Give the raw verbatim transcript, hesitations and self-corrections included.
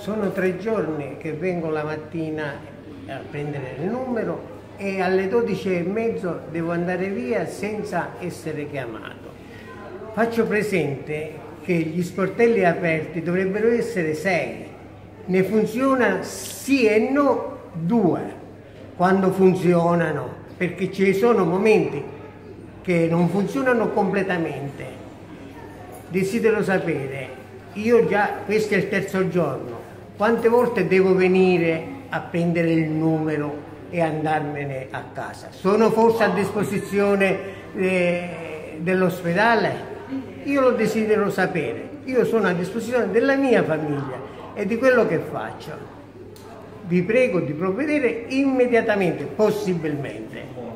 sono tre giorni che vengo la mattina a prendere il numero e alle dodici e mezzo devo andare via senza essere chiamato. Faccio presente che gli sportelli aperti dovrebbero essere sei, ne funziona sì e no due quando funzionano, perché ci sono momenti che non funzionano completamente. Desidero sapere, io già, questo è il terzo giorno, quante volte devo venire a prendere il numero e andarmene a casa? Sono forse a disposizione eh, dell'ospedale? Io lo desidero sapere. Io sono a disposizione della mia famiglia e di quello che faccio. Vi prego di provvedere immediatamente, possibilmente.